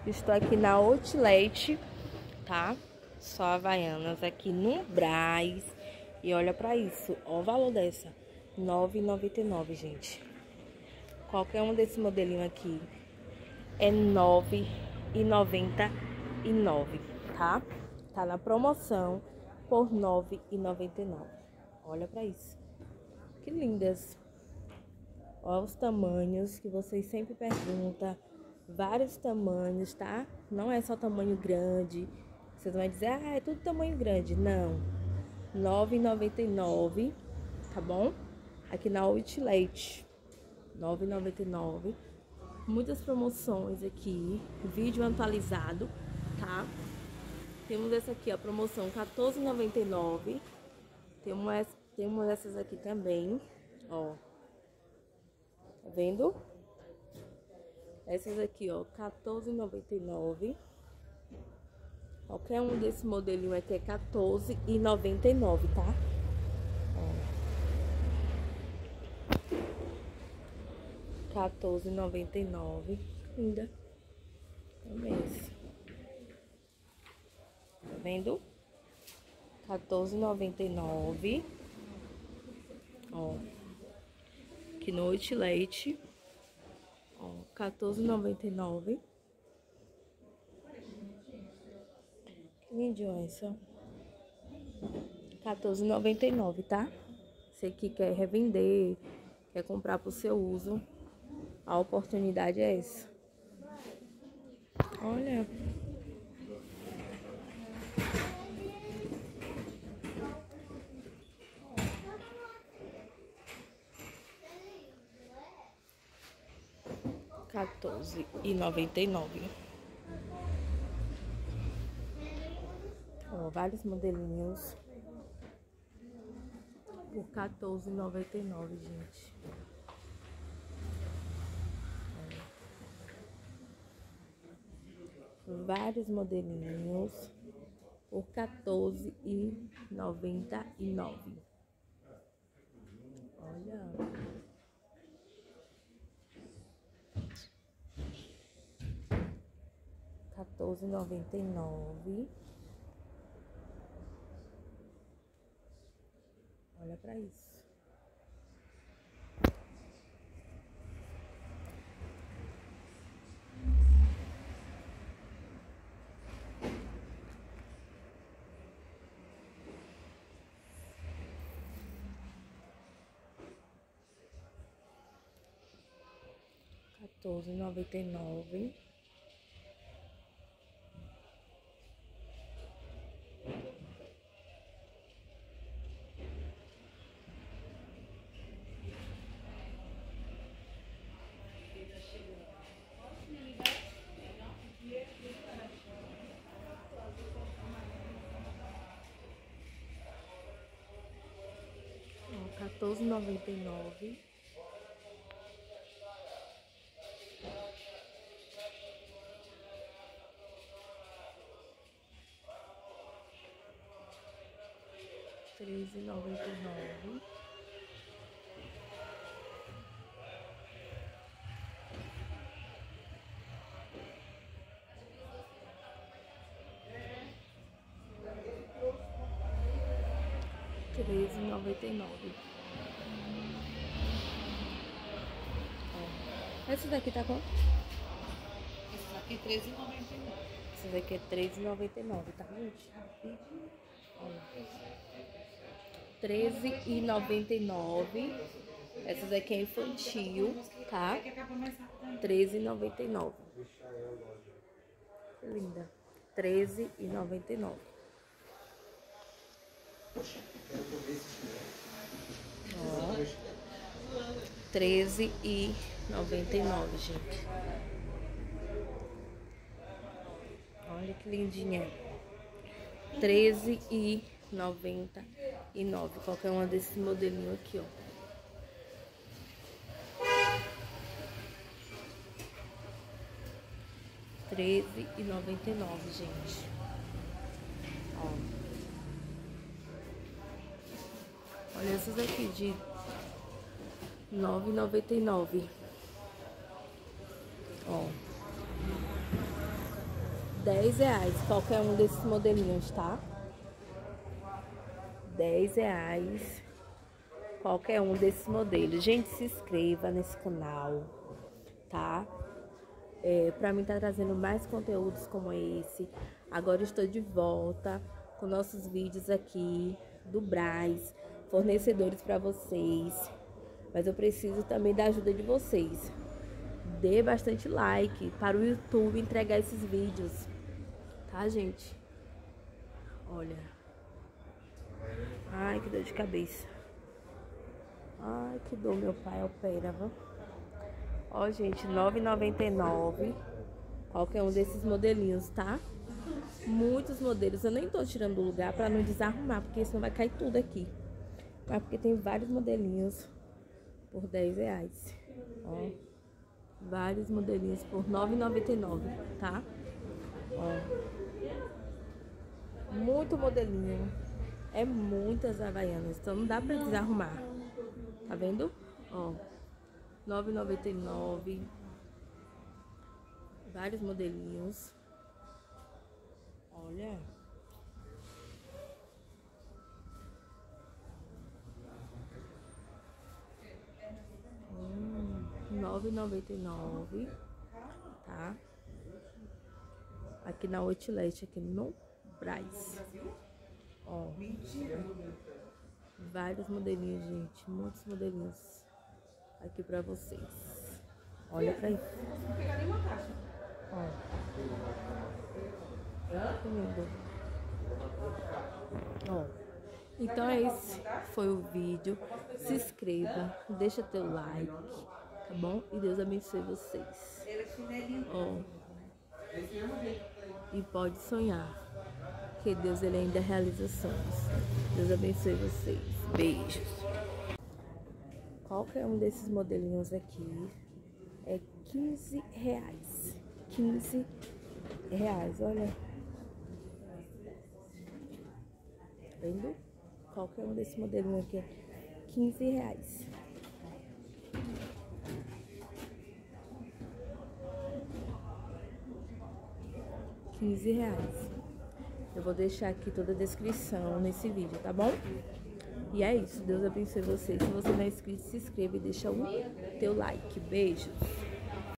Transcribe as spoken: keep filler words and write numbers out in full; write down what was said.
Estou aqui na Outlet, tá? Só Havaianas aqui no Brás. E olha pra isso, ó o valor dessa, nove reais e noventa e nove centavos, gente. Qualquer um desse modelinho aqui é nove reais e noventa e nove centavos, tá? Tá na promoção por nove reais e noventa e nove centavos. Olha pra isso. Que lindas. Olha os tamanhos que vocês sempre perguntam. Vários tamanhos, tá? Não é só tamanho grande. Vocês vão dizer, ah, é tudo tamanho grande. Não. nove reais e noventa e nove centavos, tá bom? Aqui na Outlet. nove reais e noventa e nove centavos. Muitas promoções aqui. Vídeo atualizado, tá? Temos essa aqui, a promoção quatorze reais e noventa e nove centavos. Temos, temos essas aqui também, ó. Tá vendo? Essas aqui, ó, quatorze reais e noventa e nove centavos. Qualquer um desse modelinho aqui é quatorze reais e noventa e nove centavos, tá? Ó. quatorze reais e noventa e nove centavos. Linda. Olha isso. Tá vendo? quatorze reais e noventa e nove centavos. Ó. Aqui no Outlet. Ó, quatorze reais e noventa e nove centavos. Que lindinho essa. quatorze reais e noventa e nove centavos, tá? Você que quer revender, quer comprar pro seu uso, a oportunidade é essa. Olha. quatorze reais e noventa e nove centavos. Ó, vários modelinhos por quatorze reais e noventa e nove centavos, gente. Ó. Vários modelinhos por quatorze reais e noventa e nove centavos. Olha. quatorze reais e noventa e nove centavos. Olha pra isso. quatorze reais e noventa e nove centavos. quatorze reais e noventa e nove centavos. treze reais e noventa e nove centavos. treze reais e noventa e nove centavos. Essa daqui tá quanto? Essa daqui é treze reais e noventa e nove centavos. Essa daqui é treze reais e noventa e nove centavos, tá, gente? Olha. treze reais e noventa e nove centavos. Essa daqui é infantil, tá? treze reais e noventa e nove centavos. Linda. treze reais e noventa e nove centavos. Ó. treze reais e noventa e nove centavos, gente. Olha que lindinha. treze reais e noventa e nove centavos. Qualquer uma desses modelinhos aqui, ó. treze reais e noventa e nove centavos, gente. Ó. Olha essas aqui de nove reais e noventa e nove centavos. Ó. dez reais. Qualquer um desses modelinhos, tá? dez reais. Qualquer um desses modelos. Gente, se inscreva nesse canal, tá? É, pra mim tá trazendo mais conteúdos como esse. Agora estou de volta com nossos vídeos aqui do Brás, fornecedores pra vocês. Mas eu preciso também da ajuda de vocês. Dê bastante like para o YouTube entregar esses vídeos, tá, gente? Olha. Ai, que dor de cabeça. Ai, que dor, meu pai opera, viu? Ó, gente, nove reais e noventa e nove centavos. Qualquer um desses modelinhos, tá? Muitos modelos. Eu nem tô tirando do lugar pra não desarrumar, porque senão vai cair tudo aqui. Mas porque tem vários modelinhos por dez reais. Ó. Vários modelinhos por nove reais e noventa e nove centavos, tá? Ó. Muito modelinho. É muitas havaianas, então não dá pra desarrumar. Tá vendo? Ó. nove reais e noventa e nove centavos. Vários modelinhos. Olha. Hum, nove reais e noventa e nove centavos. Tá? Aqui na Outlet, aqui no Brás. Ó. Vários modelinhos, gente. Muitos modelinhos aqui pra vocês. Olha pra isso. Ó. Que lindo. Ó. Então é esse foi o vídeo. Se inscreva, deixa teu like, tá bom? E Deus abençoe vocês. Ó. E pode sonhar, que Deus ele ainda realiza sonhos. Deus abençoe vocês. Beijos. Qualquer um desses modelinhos aqui é quinze reais. quinze reais, olha. Tá vendo? Qualquer um desses modelinhos aqui é quinze reais. quinze reais. Eu vou deixar aqui toda a descrição nesse vídeo, tá bom? E é isso. Deus abençoe vocês. Se você não é inscrito, se inscreva e deixa o teu like. Beijos.